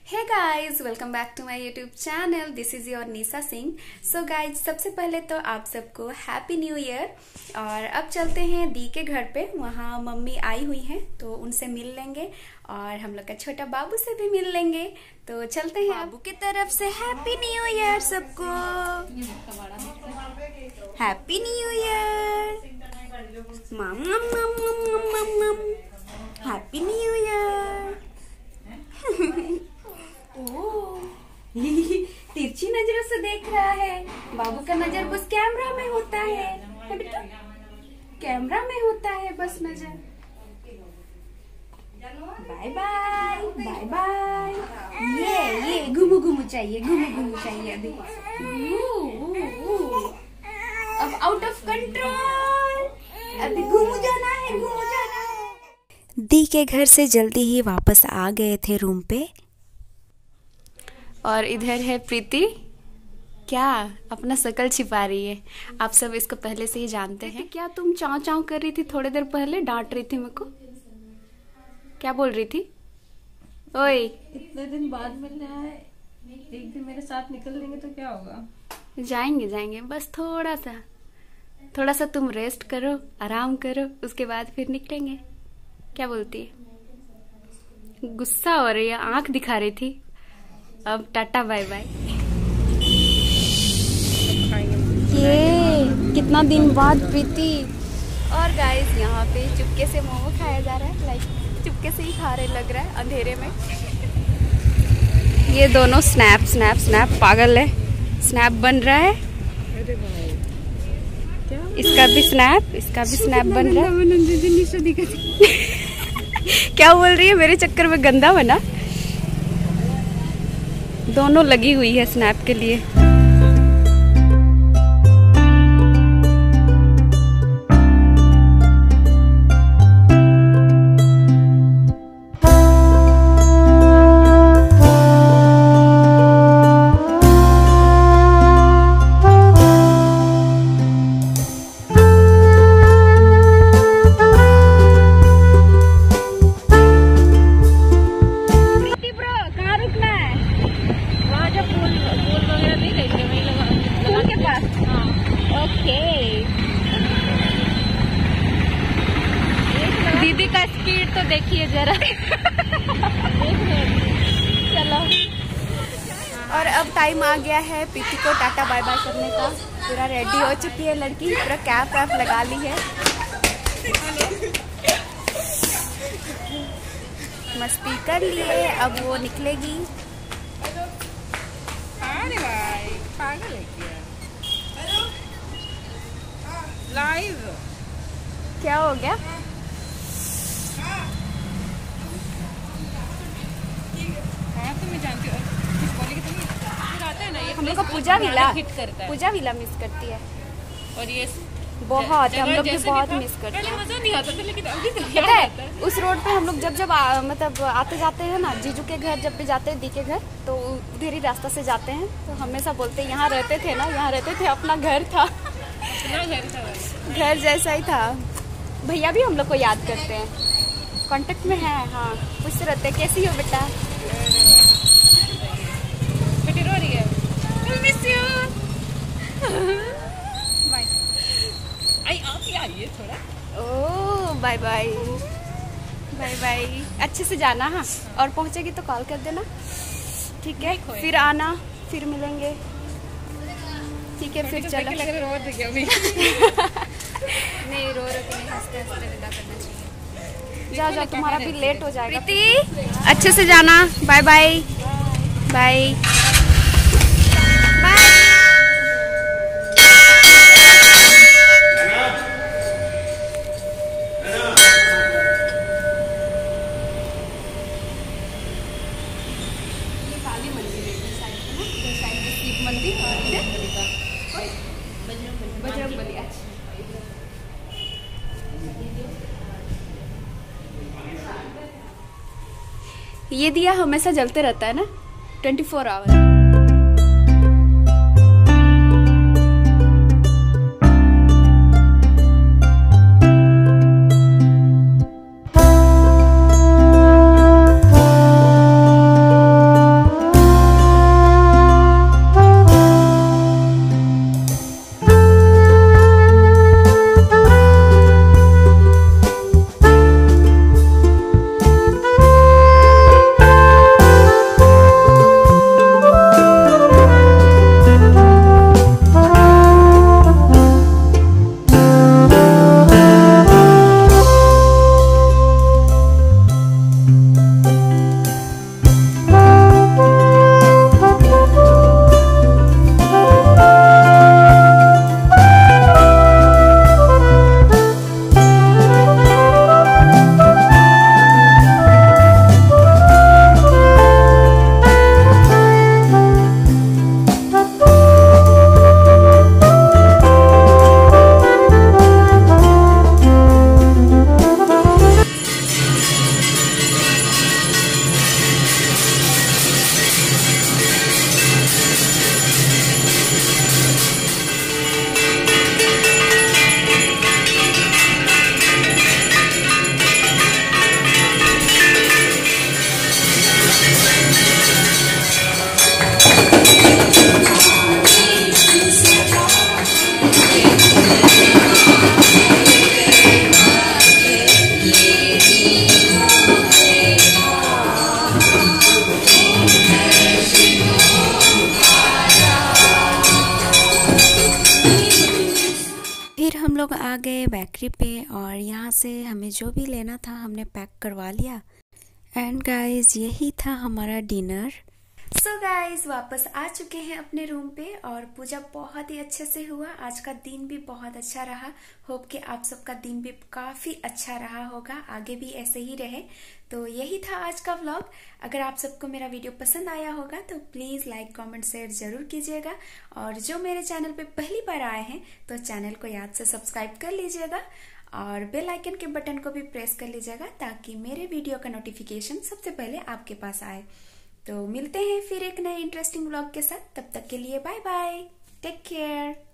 Hey guys, welcome back to my YouTube channel. This is your Nisha Singh. So guys, सबसे पहले तो आप सबको हैप्पी न्यू ईयर। और अब चलते हैं दी के घर पे। वहाँ मम्मी आई हुई हैं तो उनसे मिल लेंगे और हम लोग का छोटा बाबू से भी मिल लेंगे। तो चलते हैं। बाबू की तरफ से हैप्पी न्यू ईयर सबको। Happy new year. मम मम मम मम मम मम। Happy new year. तिरछी नजरों से देख रहा है। बाबू का नजर बस कैमरा में होता है बेटा, कैमरा में होता है बस नजर। Bye bye bye bye. ये घुमू घुमू चाहिए, घुमू घुमू चाहिए अभी। अब आउट ऑफ कंट्रोल, अभी घुमू जाना है, घुमू जाना है। दी के घर से जल्दी ही वापस आ गए थे रूम पे। और इधर है प्रीति, क्या अपना शकल छिपा रही है। आप सब इसको पहले से ही जानते हैं। क्या तुम चाव चाव कर रही थी थोड़ी देर पहले, डांट रही थी मेरे को, क्या बोल रही थी? ओए, इतने दिन बाद मिल रहा है, एक दिन मेरे साथ निकल लेंगे तो क्या होगा? जाएंगे जाएंगे, बस थोड़ा सा तुम रेस्ट करो, आराम करो, उसके बाद फिर निकलेंगे। क्या बोलती है? गुस्सा हो रही है, आंख दिखा रही थी। अब टाटा बाय बाय। ये कितना दिन बाद प्रीति। और गाइस, यहाँ पे चुपके से मोमो खाया जा रहा है। लाइक चुपके से ही खा रहे लग रहा है अंधेरे में। ये दोनों स्नैप स्नैप स्नैप पागल है। स्नैप बन रहा है। अरे भाई, क्या? इसका भी स्नैप बन रहा है। क्या बोल रही है? मेरे चक्कर में गंदा बना। दोनों लगी हुई है स्नैप के लिए। दीदी का स्पीड तो देखिए जरा। चलो। और अब टाइम आ गया है प्रीति को टाटा बाय बाय करने का। पूरा रेडी हो चुकी है लड़की, पूरा कैप वैप लगा ली है। मस्ती कर लिए, अब वो निकलेगी। अरे भाई, पागल है क्या? लाइव क्या हो गया? हाँ, तो मैं जानती हूँ। आता है ना, ये हम लोग को पूजा विला मिस करती है। और ये बहुत, हम लोग भी बहुत मिस करते हैं। मजा नहीं आता था, लेकिन अभी तो पता है, उस रोड पे हम लोग जब मतलब आते जाते हैं ना, जीजू के घर जब भी जाते हैं, दी के घर, तो उधर ही रास्ता से जाते हैं। तो हमेशा बोलते हैं यहाँ रहते थे ना, यहाँ रहते थे, अपना घर था। घर जैसा ही था। भैया भी हम लोग को याद करते हैं, कांटेक्ट में है। हाँ, पूछ रहते हैं कैसी हो बेटा। बेटी रो रही है। Miss you. बाय। आई आप ही आ रही है थोड़ा। Oh, bye bye bye bye. अच्छे से जाना। हाँ, और पहुँचेगी तो कॉल कर देना, ठीक है? फिर आना, फिर मिलेंगे, ठीक है? फिर चलो। लग रहा है अभी। नहीं, रो के नहीं, हंसते हंसते विदा करना चाहिए। जाओ जाओ, तुम्हारा भी लेट हो जाएगा। प्रीति, अच्छे से जाना। Bye bye bye bye. मंदिर बजरंगबली। ये दिया हमेशा जलते रहता है ना, 24 आवर। आ गए बेकरी पे और यहाँ से हमें जो भी लेना था हमने पैक करवा लिया। एंड गाइस यही था हमारा डिनर। सो गाइस वापस आ चुके हैं अपने रूम पे और पूजा बहुत ही अच्छे से हुआ। आज का दिन भी बहुत अच्छा रहा। होप कि आप सबका दिन भी काफी अच्छा रहा होगा, आगे भी ऐसे ही रहे। तो यही था आज का व्लॉग। अगर आप सबको मेरा वीडियो पसंद आया होगा तो प्लीज लाइक कमेंट शेयर जरूर कीजिएगा और जो मेरे चैनल पे पहली बार आए हैं तो चैनल को याद से सब्सक्राइब कर लीजिएगा और बेल आइकन के बटन को भी प्रेस कर लीजिएगा ताकि मेरे वीडियो का नोटिफिकेशन सबसे पहले आपके पास आए। तो मिलते हैं फिर एक नए इंटरेस्टिंग व्लॉग के साथ। तब तक के लिए बाय बाय, टेक केयर।